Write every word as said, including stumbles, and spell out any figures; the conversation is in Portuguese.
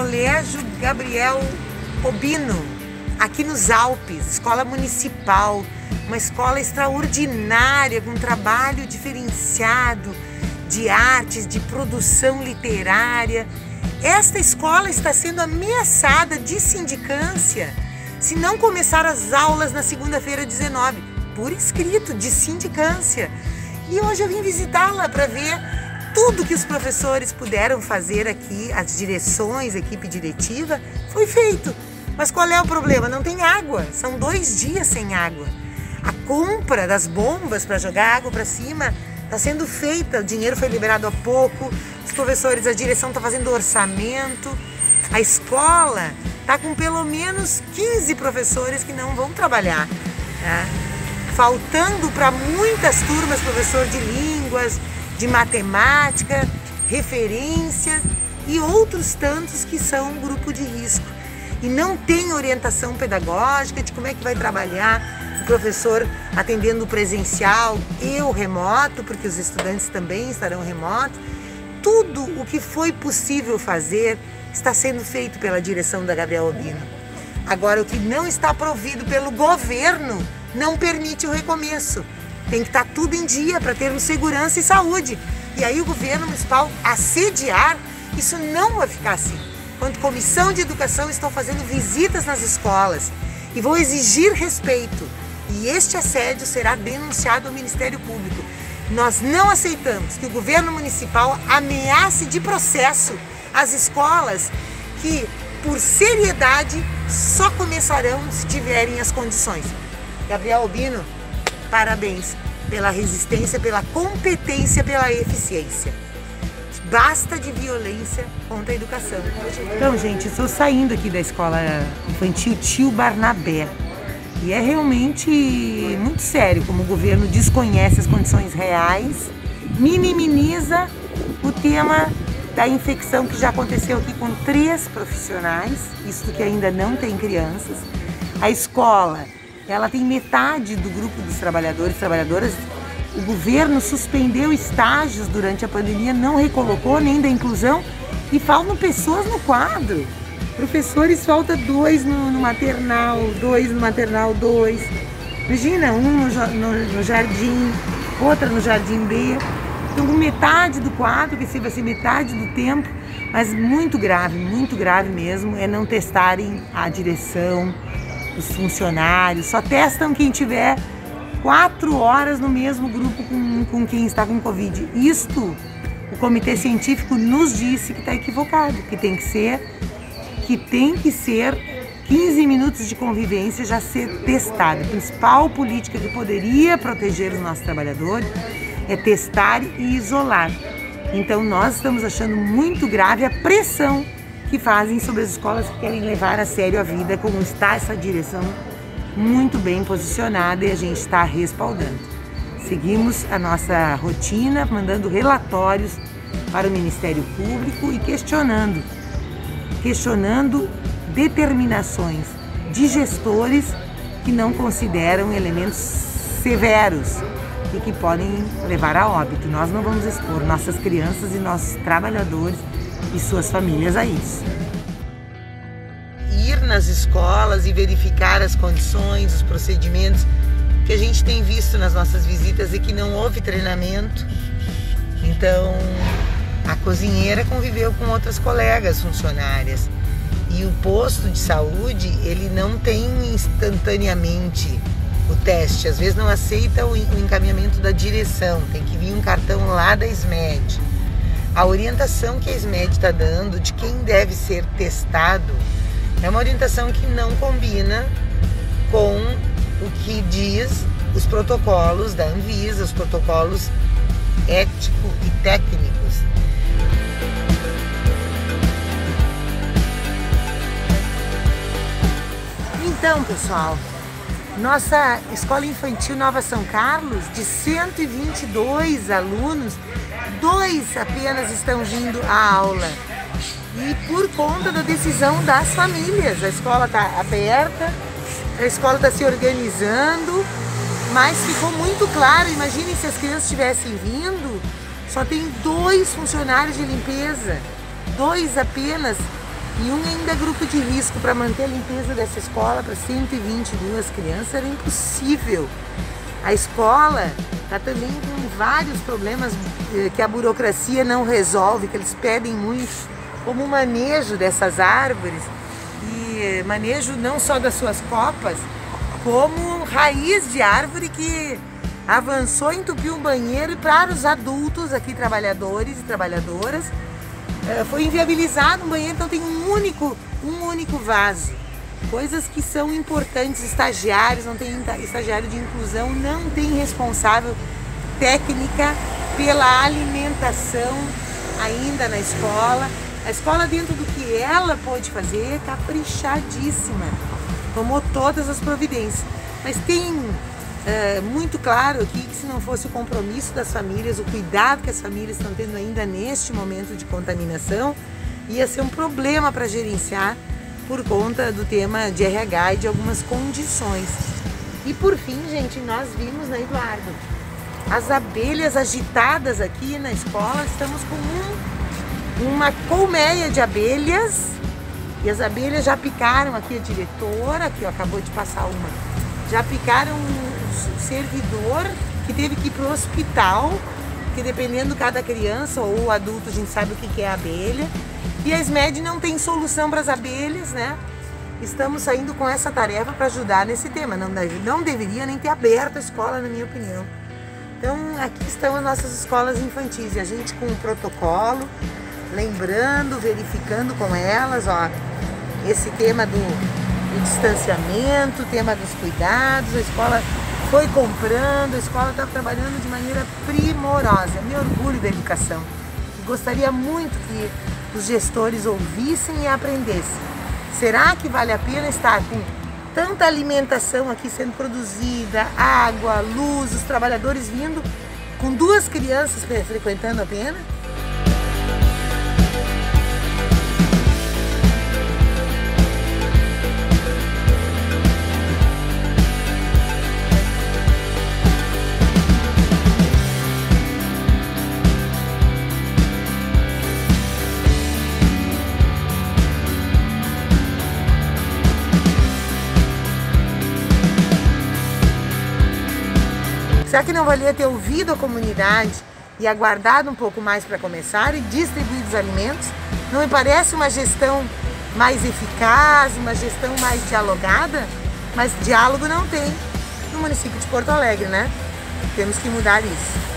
Colégio Gabriel Obino, aqui nos Alpes, escola municipal, uma escola extraordinária, com um trabalho diferenciado de artes, de produção literária. Esta escola está sendo ameaçada de sindicância se não começar as aulas na segunda-feira dezenove, por escrito, de sindicância. E hoje eu vim visitá-la para ver tudo que os professores puderam fazer aqui, as direções, a equipe diretiva, foi feito. Mas qual é o problema? Não tem água, são dois dias sem água. A compra das bombas para jogar água para cima está sendo feita, o dinheiro foi liberado há pouco, os professores, a direção está fazendo orçamento, a escola está com pelo menos quinze professores que não vão trabalhar, né? Faltando para muitas turmas professor de línguas, de matemática, referências e outros tantos que são um grupo de risco. E não tem orientação pedagógica de como é que vai trabalhar o professor atendendo presencial e o remoto, porque os estudantes também estarão remotos. Tudo o que foi possível fazer está sendo feito pela direção da Gabriel Obino. Agora, o que não está provido pelo governo não permite o recomeço. Tem que estar tudo em dia para termos segurança e saúde. E aí o governo municipal assediar, isso não vai ficar assim. Quando comissão de educação estão fazendo visitas nas escolas e vão exigir respeito. E este assédio será denunciado ao Ministério Público. Nós não aceitamos que o governo municipal ameace de processo as escolas que, por seriedade, só começarão se tiverem as condições. Gabriel Obino, parabéns pela resistência, pela competência, pela eficiência. Basta de violência contra a educação. Então, gente, estou saindo aqui da escola infantil Tio Barnabé. E é realmente muito sério como o governo desconhece as condições reais, minimiza o tema da infecção que já aconteceu aqui com três profissionais, isto que ainda não tem crianças. A escola, ela tem metade do grupo dos trabalhadores e trabalhadoras. O governo suspendeu estágios durante a pandemia, não recolocou nem da inclusão e faltam pessoas no quadro. Professores, falta dois no, no maternal, dois no maternal, dois. Imagina, um no, no, no jardim, outra no jardim B. Então, metade do quadro, que vai ser metade do tempo, mas muito grave, muito grave mesmo, é não testarem a direção, os funcionários, só testam quem tiver quatro horas no mesmo grupo com, com quem está com Covid. Isto, o comitê científico nos disse que está equivocado, que tem que ser, que tem que ser quinze minutos de convivência já ser testada. A principal política que poderia proteger os nossos trabalhadores é testar e isolar. Então nós estamos achando muito grave a pressão que fazem sobre as escolas que querem levar a sério a vida, como está essa direção muito bem posicionada e a gente está respaldando. Seguimos a nossa rotina, mandando relatórios para o Ministério Público e questionando, questionando determinações de gestores que não consideram elementos severos e que podem levar a óbito. Nós não vamos expor nossas crianças e nossos trabalhadores e suas famílias a isso. Ir nas escolas e verificar as condições, os procedimentos que a gente tem visto nas nossas visitas e que não houve treinamento. Então, a cozinheira conviveu com outras colegas funcionárias e o posto de saúde, ele não tem instantaneamente o teste, às vezes não aceita o encaminhamento da direção, tem que vir um cartão lá da SMED. A orientação que a SMED está dando de quem deve ser testado é uma orientação que não combina com o que diz os protocolos da Anvisa, os protocolos éticos e técnicos. Então, pessoal, nossa Escola Infantil Nova São Carlos, de cento e vinte e dois alunos, dois apenas estão vindo à aula. E por conta da decisão das famílias, a escola está aberta, a escola está se organizando, mas ficou muito claro, imaginem se as crianças tivessem vindo, só tem dois funcionários de limpeza, dois apenas, E um ainda é grupo de risco. Para manter a limpeza dessa escola para cento e vinte e duas crianças era impossível. A escola está também com vários problemas que a burocracia não resolve, que eles pedem muito, como o manejo dessas árvores, e manejo não só das suas copas, como raiz de árvore que avançou, entupiu um banheiro, e para os adultos aqui, trabalhadores e trabalhadoras, foi inviabilizado um banheiro, então tem um único, um único vaso. Coisas que são importantes, estagiários, não tem estagiário de inclusão, não tem responsável técnica pela alimentação ainda na escola. A escola, dentro do que ela pode fazer, é caprichadíssima, tomou todas as providências. Mas tem é, muito claro aqui que se não fosse o compromisso das famílias, o cuidado que as famílias estão tendo ainda neste momento de contaminação, ia ser um problema para gerenciar por conta do tema de R H e de algumas condições. E por fim, gente, nós vimos, né, Eduardo, as abelhas agitadas aqui na escola. Estamos com um, uma colmeia de abelhas, e as abelhas já picaram aqui a diretora, que acabou de passar uma, já picaram um servidor que teve que ir para o hospital, que dependendo de cada criança ou adulto, a gente sabe o que é abelha. E a SMED não tem solução para as abelhas, né? Estamos saindo com essa tarefa para ajudar nesse tema. Não, não deveria nem ter aberto a escola, na minha opinião. Então, aqui estão as nossas escolas infantis. E a gente com o protocolo, lembrando, verificando com elas, ó, esse tema do, do distanciamento, o tema dos cuidados. A escola foi comprando, a escola está trabalhando de maneira primorosa. Me orgulho da educação. E gostaria muito que os gestores ouvissem e aprendessem. Será que vale a pena estar com tanta alimentação aqui sendo produzida, água, luz, os trabalhadores vindo com duas crianças frequentando apenas? Será que não valia ter ouvido a comunidade e aguardado um pouco mais para começar e distribuir os alimentos? Não me parece uma gestão mais eficaz, uma gestão mais dialogada? Mas diálogo não tem no município de Porto Alegre, né? Temos que mudar isso.